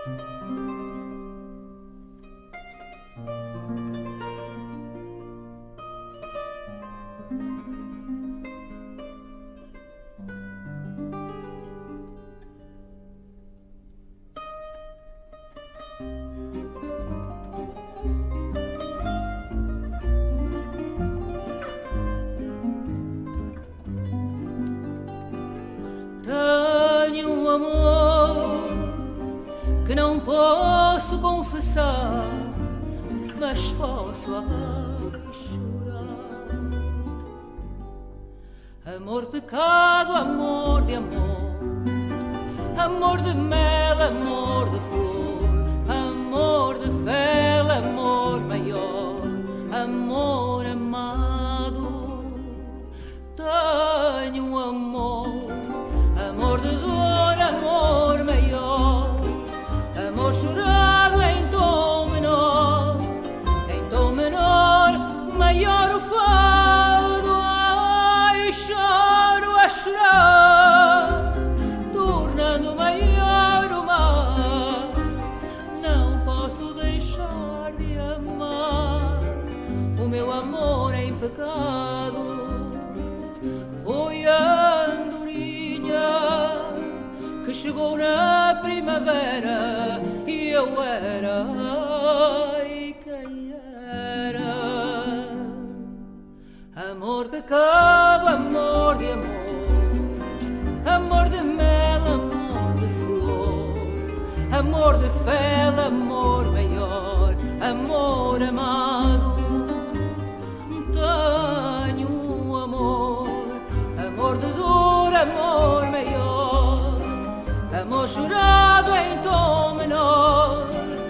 Tenho um amor que não posso confessar, mas posso chorar. Amor, pecado, amor de amor, amor de mel, amor de flor, amor de fel, amor maior, amor amado. Tenho um amor, amor de dor, amor maior, amor chorado em tom menor, maior o fado. Ai, choro a chorar, tornando maior o mar. Não posso deixar de amar, o meu amor em pecado foi a andorinha que chegou na primavera e eu era, ai, quem era? Amor, pecado, amor de amor, amor de mel, amor de flor, amor de fel, amor maior, amor amado. Tenho um amor, amor de dor, amor maior, amor chorado em tom menor,